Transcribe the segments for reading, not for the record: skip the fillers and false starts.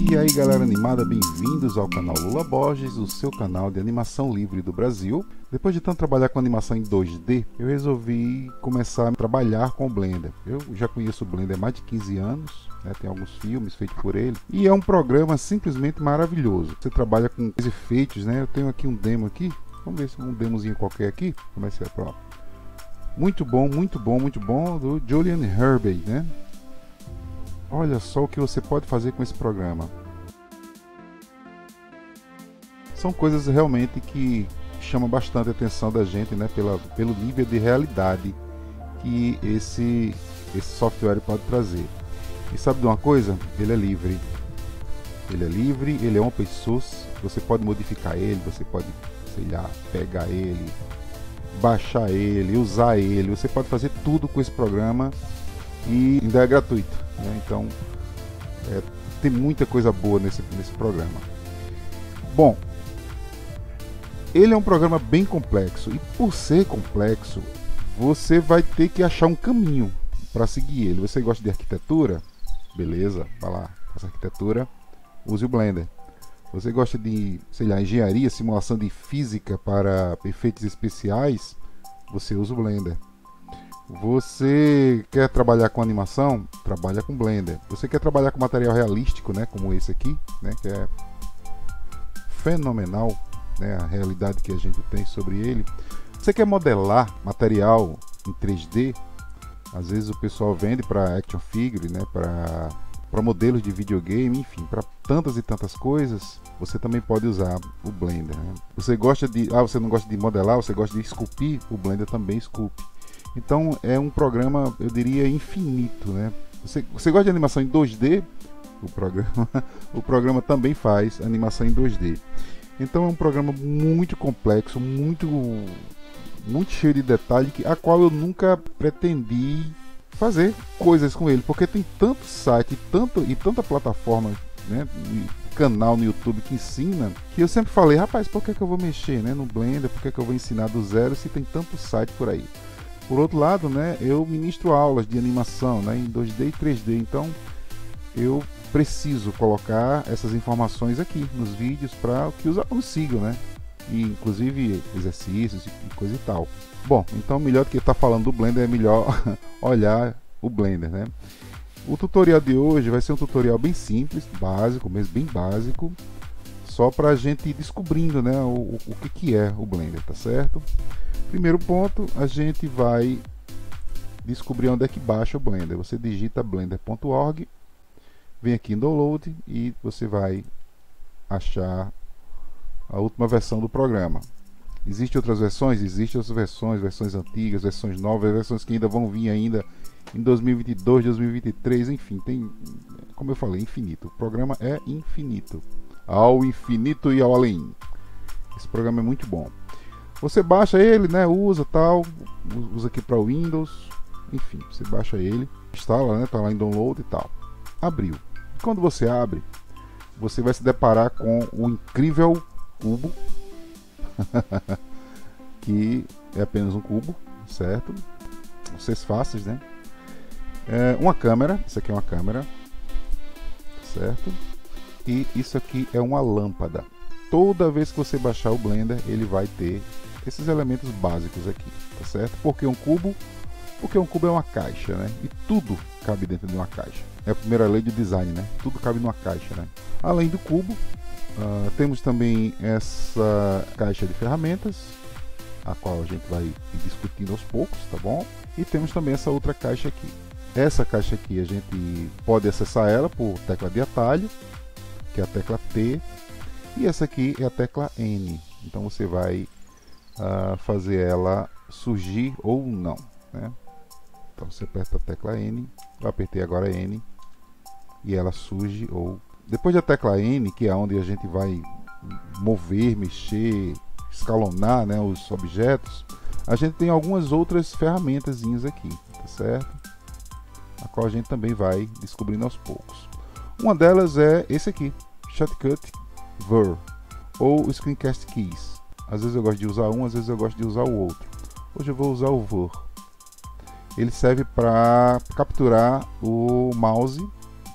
E aí galera animada, bem-vindos ao canal Lula Borges, o seu canal de animação livre do Brasil. Depois de tanto trabalhar com animação em 2D, eu resolvi começar a trabalhar com o Blender. Eu já conheço o Blender há mais de 15 anos, né? Tem alguns filmes feitos por ele. E é um programa simplesmente maravilhoso. Você trabalha com os efeitos, né? Eu tenho aqui um demo aqui. Vamos ver se um demozinho qualquer aqui. Como é que é? Pronto. Muito bom, muito bom, muito bom, do Julian Herbey, né? Olha só o que você pode fazer com esse programa. São coisas realmente que chamam bastante a atenção da gente, né? Pelo nível de realidade que esse software pode trazer. E sabe de uma coisa? Ele é livre. Ele é livre, ele é open source. Você pode modificar ele, você pode, sei lá, pegar ele, baixar ele, usar ele. Você pode fazer tudo com esse programa e ainda é gratuito, né? Então tem muita coisa boa nesse programa. Bom, ele é um programa bem complexo e por ser complexo você vai ter que achar um caminho para seguir ele. Você gosta de arquitetura? Beleza, vai lá, faça arquitetura, use o Blender. Você gosta de, sei lá, engenharia, simulação de física para efeitos especiais? Você usa o Blender. Você quer trabalhar com animação? Trabalha com Blender. Você quer trabalhar com material realístico, né, como esse aqui, né, que é fenomenal, né, a realidade que a gente tem sobre ele. Você quer modelar material em 3D? Às vezes o pessoal vende para action figure, né, para modelos de videogame, enfim, para tantas e tantas coisas. Você também pode usar o Blender, né? Você gosta de, você não gosta de modelar, você gosta de esculpir, o Blender também esculpe. Então é um programa, eu diria, infinito, né? Você gosta de animação em 2D? O programa também faz animação em 2D. Então é um programa muito complexo, muito cheio de detalhe, a qual eu nunca pretendi fazer coisas com ele, porque tem tanto site e tanta plataforma, né, canal no YouTube que ensina, que eu sempre falei, rapaz, por que eu vou mexer, né, no Blender, por que eu vou ensinar do zero se tem tanto site por aí? Por outro lado, né, eu ministro aulas de animação, né, em 2D e 3D, então eu preciso colocar essas informações aqui nos vídeos para que os alunos sigam, né, e inclusive exercícios e coisa e tal. Bom, então melhor do que estar falando do Blender é melhor olhar o Blender, né? O tutorial de hoje vai ser um tutorial bem simples, básico, mesmo bem básico, só para a gente ir descobrindo, né, o que é o Blender, tá certo? Primeiro ponto, a gente vai descobrir onde é que baixa o Blender. Você digita blender.org, vem aqui em download e você vai achar a última versão do programa. Existem outras versões? Existem outras versões antigas, versões novas, versões que ainda vão vir ainda em 2022, 2023, enfim, tem, como eu falei, infinito. O programa é infinito. Ao infinito e ao além. Esse programa é muito bom. Você baixa ele, né, usa tal, usa aqui para Windows, enfim, você baixa ele, instala, né, tá lá em download e tal. Abriu. Quando você abre, você vai se deparar com o incrível cubo, que é apenas um cubo, certo? Vocês fáceis, né? Uma câmera, isso aqui é uma câmera, certo? E isso aqui é uma lâmpada. Toda vez que você baixar o Blender, ele vai ter esses elementos básicos aqui, tá certo? Porque um cubo é uma caixa, né? E tudo cabe dentro de uma caixa. É a primeira lei de design, né? Tudo cabe numa caixa, né? Além do cubo, temos também essa caixa de ferramentas, a qual a gente vai ir discutindo aos poucos, tá bom? E temos também essa outra caixa aqui. Essa caixa aqui a gente pode acessar ela por tecla de atalho, que é a tecla T, e essa aqui é a tecla N. Então você vai fazer ela surgir ou não, né? Então você aperta a tecla N, eu apertei agora N, e ela surge ou... Depois da tecla N, que é onde a gente vai mover, mexer, escalonar, né, os objetos, a gente tem algumas outras ferramentazinhas aqui, tá certo? A qual a gente também vai descobrindo aos poucos. Uma delas é esse aqui, Shortcut Ver, ou Screencast Keys. Às vezes eu gosto de usar um, às vezes eu gosto de usar o outro. Hoje eu vou usar o Ver. Ele serve para capturar o mouse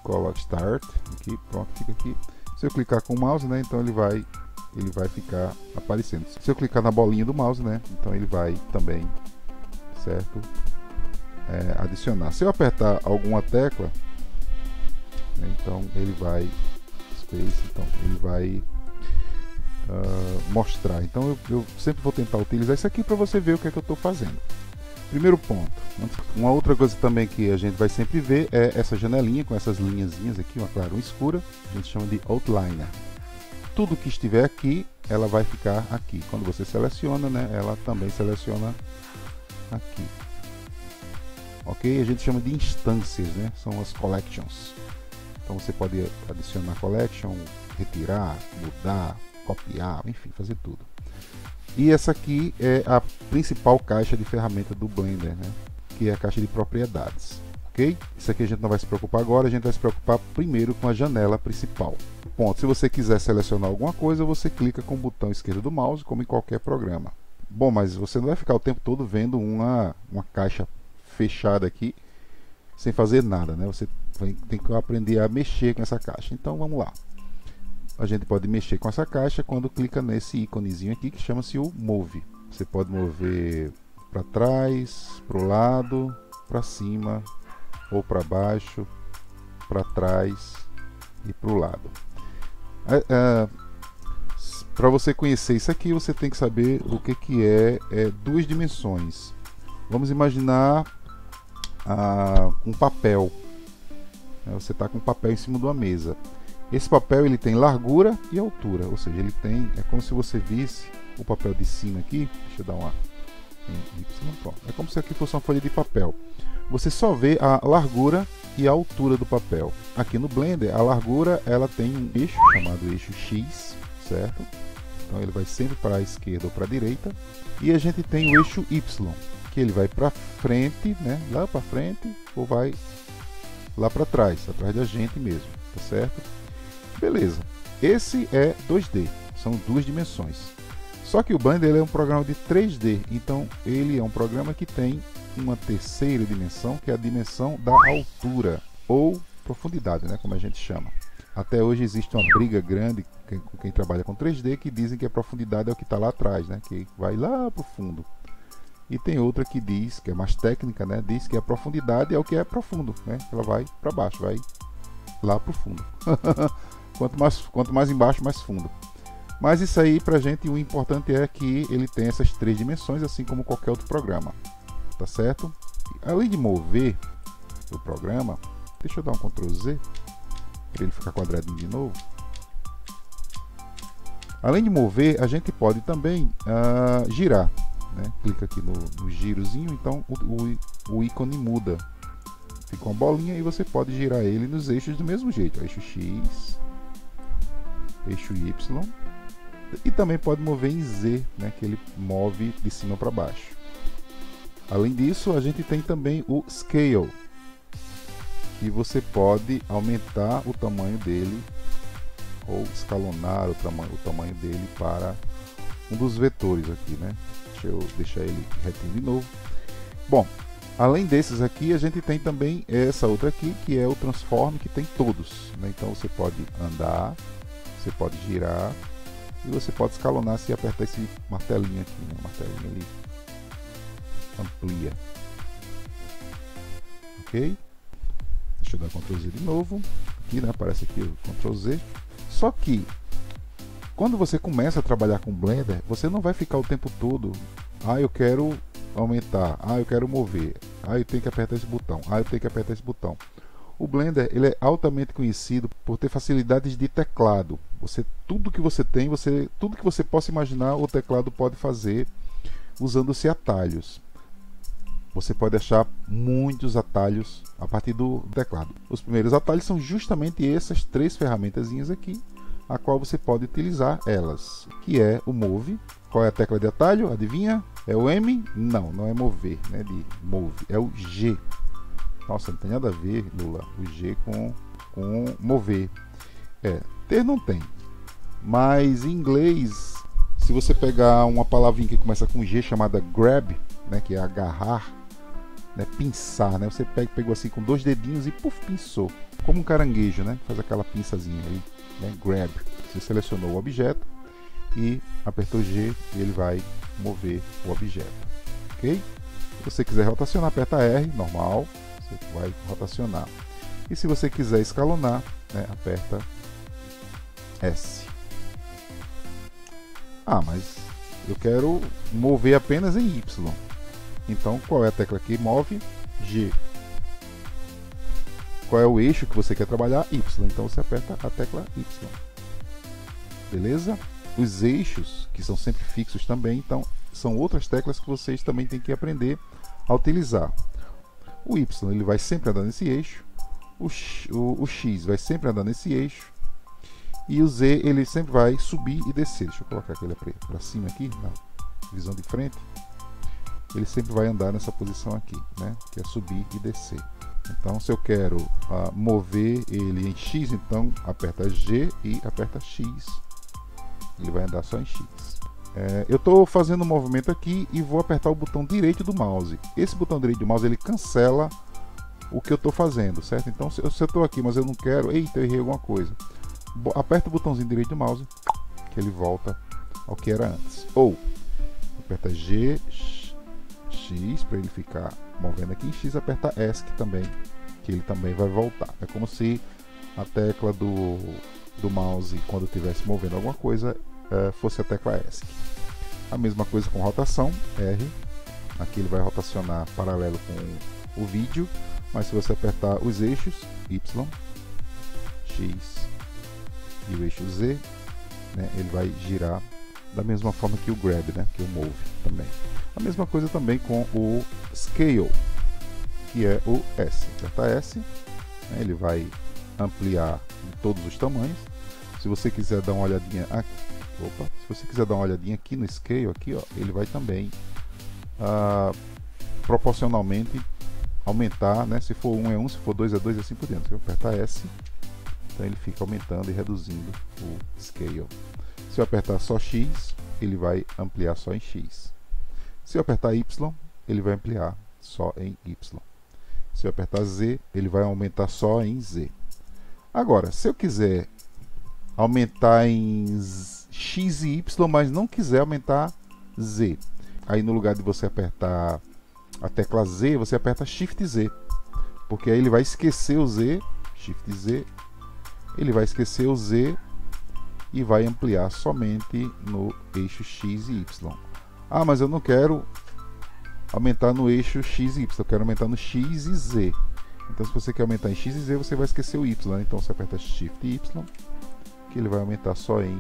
coloco Start, aqui, pronto, fica aqui. Se eu clicar com o mouse, né, então ele vai ficar aparecendo. Se eu clicar na bolinha do mouse, né, então ele vai também, certo, adicionar. Se eu apertar alguma tecla, né, então ele vai Space, então ele vai mostrar. Então eu sempre vou tentar utilizar isso aqui para você ver o que é que eu estou fazendo. Primeiro ponto. Uma outra coisa também que a gente vai sempre ver é essa janelinha com essas linhazinhas aqui, uma clara, uma escura. A gente chama de Outliner. Tudo que estiver aqui, ela vai ficar aqui. Quando você seleciona, né, ela também seleciona aqui. Ok? A gente chama de instâncias, né? São as collections. Então você pode adicionar collection, retirar, mudar, copiar, enfim, fazer tudo. E essa aqui é a principal caixa de ferramenta do Blender, né? Que é a caixa de propriedades, ok? Isso aqui a gente não vai se preocupar agora, a gente vai se preocupar primeiro com a janela principal. Ponto. Se você quiser selecionar alguma coisa, você clica com o botão esquerdo do mouse, como em qualquer programa. Bom, mas você não vai ficar o tempo todo vendo uma caixa fechada aqui, sem fazer nada, né? Você tem que aprender a mexer com essa caixa. Então vamos lá. A gente pode mexer com essa caixa quando clica nesse íconezinho aqui que chama-se o Move. Você pode mover para trás, para o lado, para cima ou para baixo, para trás e para o lado. Para você conhecer isso aqui, você tem que saber o que é duas dimensões. Vamos imaginar um papel. Você está com um papel em cima de uma mesa. Esse papel ele tem largura e altura, ou seja, ele tem, é como se você visse o papel de cima aqui. Deixa eu dar uma pronto. É como se aqui fosse uma folha de papel. Você só vê a largura e a altura do papel. Aqui no Blender, a largura ela tem um eixo chamado eixo X, certo? Então ele vai sempre para a esquerda ou para a direita. E a gente tem o eixo Y, que ele vai para frente, né? Lá para frente, ou vai lá para trás, atrás da gente mesmo, tá certo? Beleza, esse é 2D, são duas dimensões. Só que o Blender ele é um programa de 3D, então ele é um programa que tem uma terceira dimensão, que é a dimensão da altura, ou profundidade, né, como a gente chama. Até hoje existe uma briga grande com quem trabalha com 3D, que dizem que a profundidade é o que está lá atrás, né, que vai lá para o fundo. E tem outra que diz, que é mais técnica, né, diz que a profundidade é o que é profundo, né, ela vai para baixo, vai lá para o fundo. Quanto mais embaixo, mais fundo. Mas isso aí, pra gente, o importante é que ele tem essas três dimensões, assim como qualquer outro programa. Tá certo? Além de mover o programa, deixa eu dar um Ctrl Z, para ele ficar quadradinho de novo. Além de mover, a gente pode também girar. Né? Clica aqui no girozinho, então o ícone muda. Fica uma bolinha e você pode girar ele nos eixos do mesmo jeito. Eixo X, eixo Y, e também pode mover em Z, né, que ele move de cima para baixo. Além disso, a gente tem também o Scale, que você pode aumentar o tamanho dele ou escalonar o tamanho dele para um dos vetores aqui, né? Deixa eu deixar ele retinho de novo. Bom, além desses aqui, a gente tem também essa outra aqui, que é o Transform, que tem todos, né? Então você pode andar, você pode girar e você pode escalonar se apertar esse martelinho aqui, né? O martelinho ele amplia. Ok? Deixa eu dar Ctrl Z de novo. Aqui, né? Aparece aqui o Ctrl Z. Só que quando você começa a trabalhar com Blender, você não vai ficar o tempo todo, eu quero aumentar, eu quero mover, eu tenho que apertar esse botão, eu tenho que apertar esse botão. O Blender ele é altamente conhecido por ter facilidades de teclado. Tudo que você tem, tudo que você possa imaginar, o teclado pode fazer usando-se atalhos. Você pode achar muitos atalhos a partir do teclado. Os primeiros atalhos são justamente essas três ferramentazinhas aqui, a qual você pode utilizar elas, que é o Move. Qual é a tecla de atalho? Adivinha? É o M? Não, não é mover, né? De move, é o G. Nossa, não tem nada a ver, Lula, o G com mover. Ter não tem. Mas em inglês, se você pegar uma palavrinha que começa com G chamada grab, né, que é agarrar, né, pinçar, né? Você pegou assim com 2 dedinhos e puf, pinçou. Como um caranguejo, né? Faz aquela pinçazinha aí, né? Grab. Você selecionou o objeto e apertou G e ele vai mover o objeto. Ok? Se você quiser rotacionar, aperta R, normal. Você vai rotacionar. E se você quiser escalonar, né, aperta S. Ah, mas eu quero mover apenas em Y. Então, qual é a tecla que move? G. Qual é o eixo que você quer trabalhar? Y. Então, você aperta a tecla Y. Beleza? Os eixos, que são sempre fixos também, então, são outras teclas que vocês também têm que aprender a utilizar. O Y ele vai sempre andar nesse eixo. O X vai sempre andar nesse eixo. E o Z ele sempre vai subir e descer. Deixa eu colocar aquele para cima aqui, na visão de frente. Ele sempre vai andar nessa posição aqui, né? Que é subir e descer. Então, se eu quero mover ele em X, então aperta G e aperta X. Ele vai andar só em X. Eu estou fazendo um movimento aqui e vou apertar o botão direito do mouse. Esse botão direito do mouse ele cancela o que eu estou fazendo, certo? Então, se eu estou aqui, mas eu não quero, eita, eu errei alguma coisa. Aperta o botãozinho direito do mouse, que ele volta ao que era antes. Ou aperta G, X para ele ficar movendo aqui, e X aperta ESC também, que ele também vai voltar. É como se a tecla do mouse, quando estivesse movendo alguma coisa, fosse a tecla ESC. A mesma coisa com rotação, R. Aqui ele vai rotacionar paralelo com o vídeo, mas se você apertar os eixos, Y, X e o eixo Z, né, ele vai girar da mesma forma que o Grab, né, que o Move também. A mesma coisa também com o Scale, que é o S. Aperta S, né, ele vai ampliar de todos os tamanhos. Se você quiser dar uma olhadinha aqui, se você quiser dar uma olhadinha aqui no Scale, aqui, ó, ele vai também proporcionalmente aumentar, né? Se for 1 é 1, se for 2 é 2 e assim por diante. Se eu apertar S, então ele fica aumentando e reduzindo o Scale. Se eu apertar só X, ele vai ampliar só em X. Se eu apertar Y, ele vai ampliar só em Y. Se eu apertar Z, ele vai aumentar só em Z. Agora, se eu quiser aumentar em X e Y, mas não quiser aumentar Z, aí no lugar de você apertar a tecla Z, você aperta Shift Z, porque aí ele vai esquecer o Z, Shift Z, ele vai esquecer o Z e vai ampliar somente no eixo X e Y. Ah, mas eu não quero aumentar no eixo X e Y, eu quero aumentar no X e Z. Então, se você quer aumentar em X e Z, você vai esquecer o Y, né? Então você aperta Shift e Y, que ele vai aumentar só em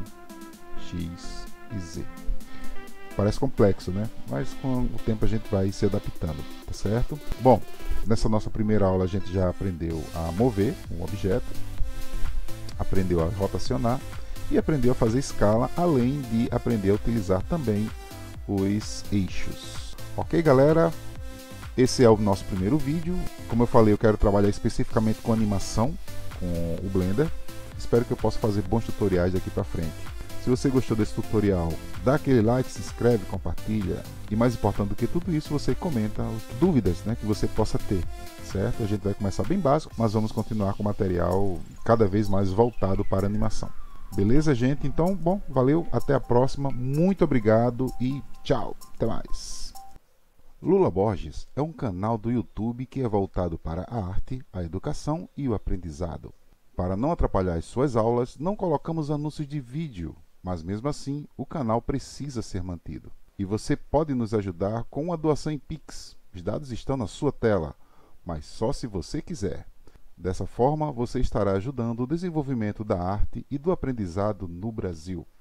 X e Z. Parece complexo, né? Mas com o tempo a gente vai se adaptando, tá certo? Bom, nessa nossa primeira aula a gente já aprendeu a mover um objeto, aprendeu a rotacionar e aprendeu a fazer escala, além de aprender a utilizar também os eixos. Ok, galera? Esse é o nosso primeiro vídeo. Como eu falei, eu quero trabalhar especificamente com animação, com o Blender. Espero que eu possa fazer bons tutoriais daqui para frente. Se você gostou desse tutorial, dá aquele like, se inscreve, compartilha. E mais importante do que tudo isso, você comenta dúvidas, né, que você possa ter, certo? A gente vai começar bem básico, mas vamos continuar com material cada vez mais voltado para animação. Beleza, gente? Então, bom, valeu, até a próxima, muito obrigado e tchau, até mais. Lula Borges é um canal do YouTube que é voltado para a arte, a educação e o aprendizado. Para não atrapalhar as suas aulas, não colocamos anúncios de vídeo, mas mesmo assim o canal precisa ser mantido. E você pode nos ajudar com uma doação em Pix. Os dados estão na sua tela, mas só se você quiser. Dessa forma, você estará ajudando o desenvolvimento da arte e do aprendizado no Brasil.